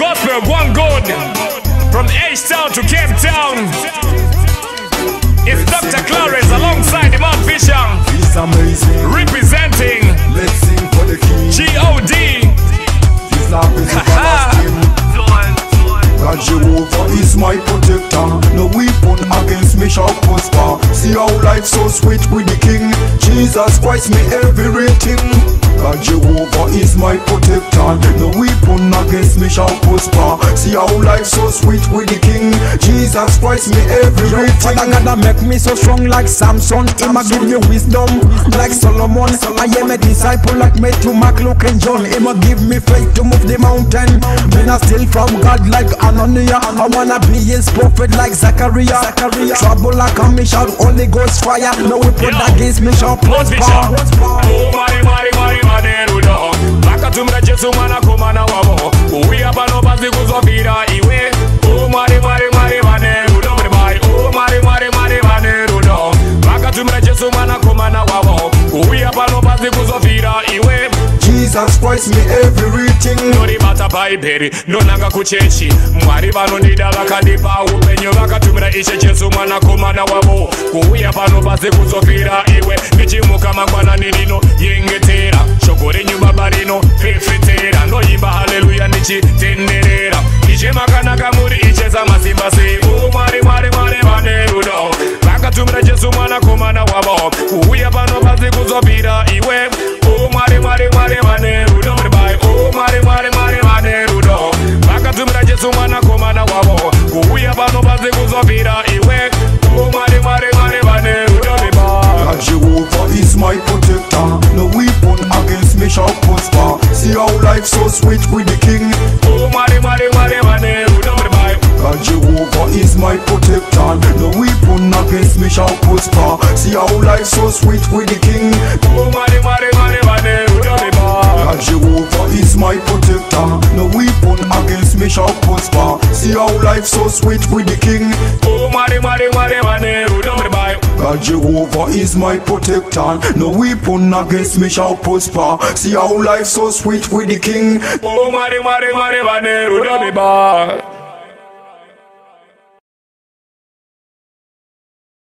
gospel, one good. From H-Town to Cape Town. It's Dr. Clarence alongside the Mount Vision. He's amazing. Representing Let's sing for the king. G.O.D. His love is everlasting. God Jehovah is my protector. No weapon against me shall prosper. See how life so sweet with the king. Jesus Christ me everything. God Jehovah is my protector. No weapon against me shall prosper. See how life so sweet with the king. Jesus Christ me everything. Father God make me so strong like Samson. Him a give me wisdom like Solomon. I am a disciple like Matthew, Mark, Luke and John. Him a give me faith to move the mountain. Me not steal from God like Ananias. I wanna be his prophet like Zachariah. Trouble like a me shout Holy Ghost fire. No weapon against me shall prosper. Oh mari rudo. Bakatumra Jesu mwana kumana wabo. Uwi hapa no basi kuzovira iwe. Oh mari rudo. Oh mari rudo. Bakatumra Jesu mwana kumana wabo. Uwi hapa no basi kuzovira iwe. Jesus Christ me everything. Nori bata baiberi, nonanga kuchechi. Mwari vanondida vakadipa upenyu. Vakatumira ishe Jesu mwana kumana wabo. Kuuya pano basi kuzofira iwe. Nichimuka mangwana nilino yengetera. Shokore nyumba barino fefetera. Noimba haleluya nichitenderera. Ishe makanaka muri ishe za masimba se. Mari vanerudo. Vakatumira Jesu mwana kumana wabo. Kuuya pano basi kuzofira iwe. Mari vanerudo. Oh mari vanerudo. Vakatumira Jesu mwana kumana wabo. Kuuya pano basi kuzofira iwe. Oh mari vanerudo. God Jehovah is my protector. No weapon against me shall prosper. See how life so sweet with the king. Oh mari vanerudo. God Jehovah is my protector. No weapon against me shall prosper. See how life so sweet with the king. Oh mari vanerudo. God Jehovah is my protector. No weapon against me shall prosper. See how life so sweet with the king. Oh mari vanerudo. God Jehovah is my protector. No weapon against me shall prosper. See how life so sweet with the king. Oh mari vanerudo.